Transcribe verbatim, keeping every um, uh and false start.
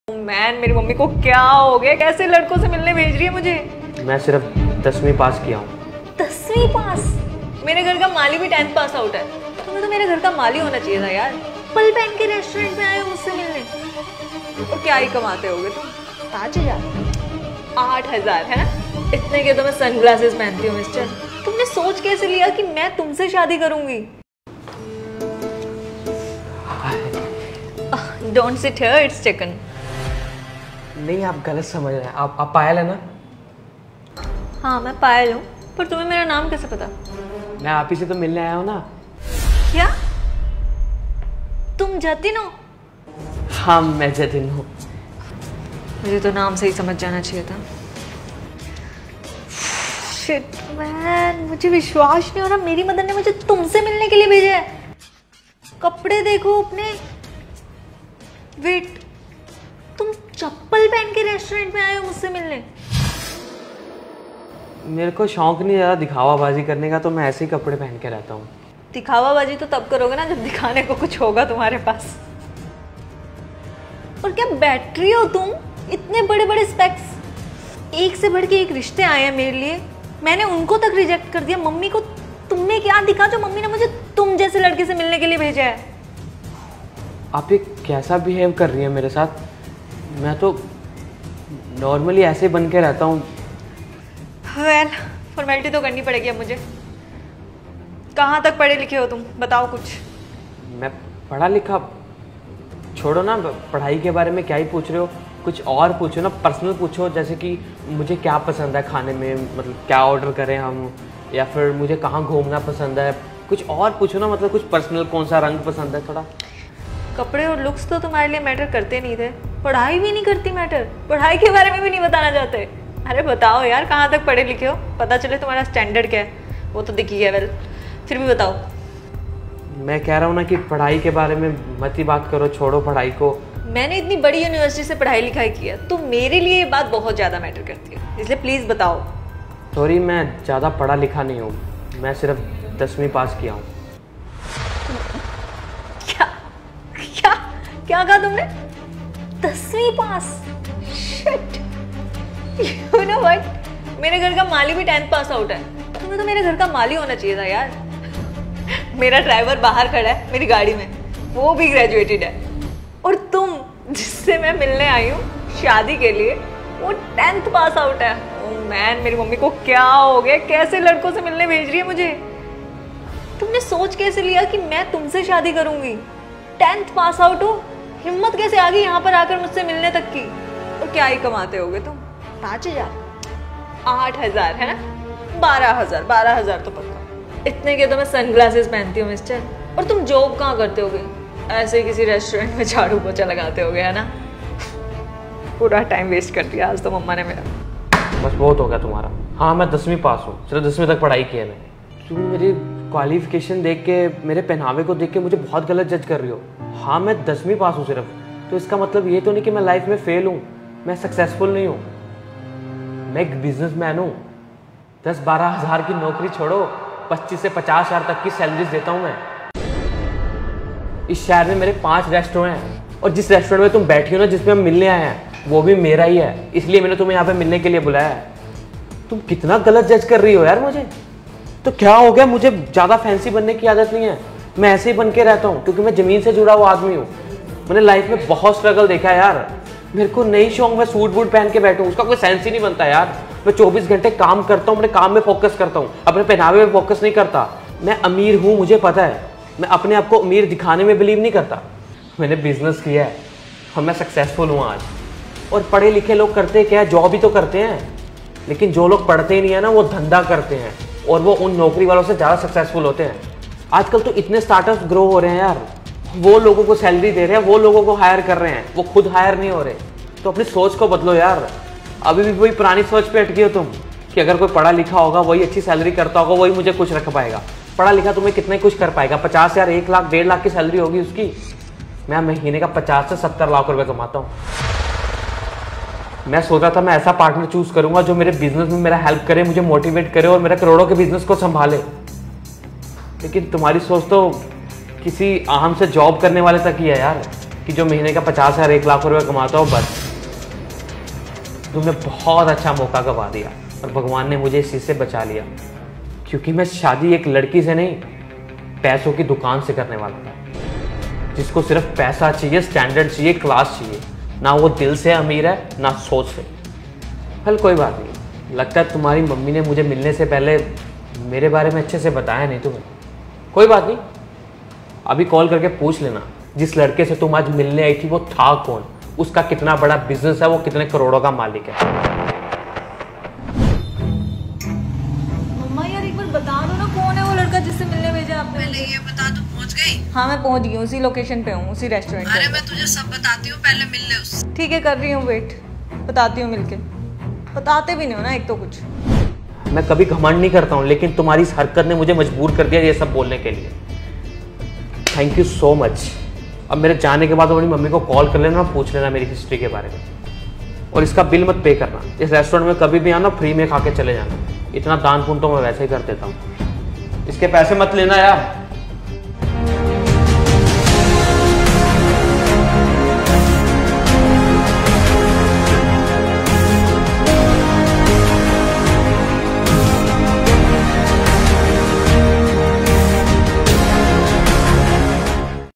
Man, मेरी mummy को क्या हो गया? कैसे लड़कों से मिलने भेज रही है मुझे? मैं सिर्फ दसवीं पास किया हूँ। दसवीं पास? मेरे घर का माली भी टेंथ पास आउट है। तुम्हें तो मेरे घर का माली होना चाहिए था यार। पल पहन के रेस्टोरेंट में आए हो मुझसे मिलने। और क्या ही कमाते होगे तुम? पाँच हजार आठ हजार है ना? इतने के तो मैं सनग्लासेस पहनती हूँ मिस्टर। तुमने सोच कैसे लिया कि मैं तुमसे शादी करूंगी? Don't sit here, it's chicken. नहीं, आप गलत समझ रहे हैं। आप आप पायल है ना? हाँ मैं पायल हूँ, पर तुम्हें मेरा नाम कैसे पता? मैं आप ही से तो मिलने आया हूँ ना। क्या तुम जतिन हो? हाँ मैं जतिन हूँ। मुझे तो नाम से ही समझ जाना चाहिए था। शिट मैन, मुझे विश्वास नहीं हो रहा, मेरी मदर ने मुझे तुमसे मिलने के लिए भेजा है। कपड़े देखो अपने। वेट, तुम चप्पल पहन के रेस्टोरेंट में आए हो मुझसे मिलने? मेरे को शौक नहीं ज़्यादा दिखावाबाजी करने का, तो मैं ऐसे ही कपड़े पहन के रहता हूँ। दिखावाबाजी तो तब करोगे ना जब दिखाने को कुछ होगा तुम्हारे पास। और क्या बैटरी हो तुम? इतने बड़े बड़े स्पेक्स। एक से बढ़ के एक रिश्ते आए हैं मेरे लिए, मैंने उनको तक रिजेक्ट कर दिया। मम्मी को तुमने क्या दिखा जो मम्मी ने मुझे तुम जैसे लड़के से मिलने के लिए भेजा है? आप ये कैसा बिहेव कर रही है मेरे साथ? मैं तो नॉर्मली ऐसे बन के रहता हूँ। वेल, फॉर्मेलिटी तो करनी पड़ेगी अब मुझे। कहाँ तक पढ़े लिखे हो तुम? बताओ कुछ। मैं पढ़ा लिखा? छोड़ो ना, पढ़ाई के बारे में क्या ही पूछ रहे हो। कुछ और पूछो ना, पर्सनल पूछो। जैसे कि मुझे क्या पसंद है खाने में, मतलब क्या ऑर्डर करें हम, या फिर मुझे कहाँ घूमना पसंद है। कुछ और पूछो ना, मतलब कुछ पर्सनल, कौन सा रंग पसंद है थोड़ा। कपड़े और लुक्स तो तुम्हारे लिए मैटर करते नहीं थे, पढ़ाई भी नहीं करती मैटर? पढ़ाई के बारे में भी नहीं बताना चाहते? अरे बताओ यार, कहाँ तक पढ़े लिखे हो, पता चले तुम्हारा स्टैंडर्ड क्या है। वो तो दिखी है, वेल फिर भी बताओ। मैं कह रहा हूँ ना कि पढ़ाई के बारे में मत ही बात करो, छोड़ो पढ़ाई को। मैंने इतनी बड़ी यूनिवर्सिटी से पढ़ाई लिखाई की है, तो मेरे लिए ये बात बहुत ज़्यादा मैटर करती है, इसलिए प्लीज़ बताओ। सॉरी, मैं ज़्यादा पढ़ा लिखा नहीं हूँ, मैं सिर्फ दसवीं पास किया हूँ। क्या क्या क्या कहा तुमने? दसवीं पास? शिट, यू नो व्हाट, मेरे घर का माली भी टेंथ पास आउट है। तुम्हें तो मेरे घर का माली होना चाहिए था यार। मेरा ड्राइवर बाहर खड़ा है मेरी गाड़ी में, वो भी ग्रेजुएटेड है। और तुम जिससे मैं मिलने आई हूँ शादी के लिए, वो टेंथ पास आउट है। ओह मैन, मेरी मम्मी को क्या हो गया? कैसे लड़कों से मिलने भेज रही है मुझे? तुमने सोच कैसे लिया कि मैं तुमसे शादी करूंगी? टेंथ पास आउट हो, हिम्मत कैसे आ गई यहाँ पर आकर मुझसे मिलने तक की? और क्या ही कमाते होगे तुम? पाँच हजार आठ हजार है ना? बारह हजार बारह हजार तो पक्का। इतने के तो मैं सनग्लासेस पहनती हूँ मिस्टर। और तुम जॉब कहाँ करते होगे? ऐसे ही किसी रेस्टोरेंट में झाड़ू पोछा लगाते होगे, है ना? पूरा टाइम वेस्ट कर दिया आज तो मम्मा ने मेरा। बस बहुत हो गया तुम्हारा। हाँ मैं दसवीं पास हूँ, सिर्फ दसवीं तक पढ़ाई की है मैंने। तुम मेरी क्वालिफिकेशन देख के, मेरे पहनावे को देख के मुझे बहुत गलत जज कर रही हो। हाँ मैं दसवीं पास हूँ सिर्फ, तो इसका मतलब ये तो नहीं कि मैं लाइफ में फेल हूँ, मैं सक्सेसफुल नहीं हूँ। मैं एक बिजनेसमैन हूँ। दस बारह हज़ार की नौकरी छोड़ो, पच्चीस से पचास हज़ार तक की सैलरीज देता हूँ मैं। इस शहर में मेरे पांच रेस्टोरेंट हैं, और जिस रेस्टोरेंट में तुम बैठी हो ना, जिसमें हम मिलने आए हैं, वो भी मेरा ही है। इसलिए मैंने तुम्हें यहाँ पे मिलने के लिए बुलाया है। तुम कितना गलत जज कर रही हो यार मुझे। तो क्या हो गया? मुझे ज़्यादा फैंसी बनने की आदत नहीं है, मैं ऐसे ही बन के रहता हूँ, क्योंकि मैं ज़मीन से जुड़ा हुआ आदमी हूँ। मैंने लाइफ में बहुत स्ट्रगल देखा है यार। मेरे को नहीं शौक मैं सूट बूट पहन के बैठूँ, उसका कोई सेंस ही नहीं बनता यार। मैं चौबीस घंटे काम करता हूँ, अपने काम में फोकस करता हूँ, अपने पहनावे में फोकस नहीं करता। मैं अमीर हूँ, मुझे पता है। मैं अपने आप को अमीर दिखाने में बिलीव नहीं करता। मैंने बिजनेस किया है और मैं सक्सेसफुल हूँ आज। और पढ़े लिखे लोग करते क्या है? जॉब ही तो करते हैं। लेकिन जो लोग पढ़ते ही नहीं है ना, वो धंधा करते हैं, और वो उन नौकरी वालों से ज़्यादा सक्सेसफुल होते हैं। आजकल तो इतने स्टार्टअप्स ग्रो हो रहे हैं यार, वो लोगों को सैलरी दे रहे हैं, वो लोगों को हायर कर रहे हैं, वो खुद हायर नहीं हो रहे। तो अपनी सोच को बदलो यार। अभी भी वही पुरानी सोच पे अटकी हो तुम कि अगर कोई पढ़ा लिखा होगा, वही अच्छी सैलरी करता होगा, वही मुझे कुछ रख पाएगा। पढ़ा लिखा तुम्हें कितना ही कुछ कर पाएगा? पचास हजार एक लाख डेढ़ लाख की सैलरी होगी उसकी। मैं महीने का पचास से सत्तर लाख रुपए कमाता हूँ। मैं सोचा था मैं ऐसा पार्टनर चूज करूंगा जो मेरे बिजनेस में मेरा हेल्प करे, मुझे मोटिवेट करे और मेरा करोड़ों के बिजनेस को संभाले। लेकिन तुम्हारी सोच तो किसी आम से जॉब करने वाले तक ही है यार। कि जो महीने का पचास हजार एक लाख रुपये कमाता हो बस। तुमने बहुत अच्छा मौका गवा दिया और भगवान ने मुझे इस चीज़ से बचा लिया, क्योंकि मैं शादी एक लड़की से नहीं पैसों की दुकान से करने वाला था, जिसको सिर्फ पैसा चाहिए, स्टैंडर्ड चाहिए, क्लास चाहिए, ना वो दिल से अमीर है ना सोच से। हल कोई बात नहीं, लगता है तुम्हारी मम्मी ने मुझे मिलने से पहले मेरे बारे में अच्छे से बताया नहीं तुम्हें। कोई बात नहीं, अभी कॉल करके पूछ लेना जिस लड़के से तुम आज मिलने आई थी वो था कौन, उसका कितना बड़ा बिजनेस है, वो कितने करोड़ों का मालिक है। मम्मा यार एक बार बता दो ना कौन है वो लड़का जिससे मिलने भेजा आपने। पहले ये बता दो, पहुंच गई? हाँ मैं पहुंच गई हूँ, उसी लोकेशन पे हूँ, उसी रेस्टोरेंट अरे पे। मैं तुझे सब बताती हूँ, पहले मिल ले उससे। ठीक है कर रही हूँ वेट, बताती हूँ मिलके। बताते भी नहीं हो ना एक तो कुछ। मैं कभी घमंड नहीं करता हूँ, लेकिन तुम्हारी इस हरकत ने मुझे मजबूर कर दिया ये सब बोलने के लिए। Thank you so much. अब मेरे जाने के बाद अपनी मम्मी को कॉल कर लेना, पूछ लेना मेरी हिस्ट्री के बारे में, और इसका बिल मत पे करना। इस रेस्टोरेंट में कभी भी आना फ्री में खा के चले जाना, इतना दान पुण्य तो मैं वैसे ही कर देता हूँ। इसके पैसे मत लेना यार।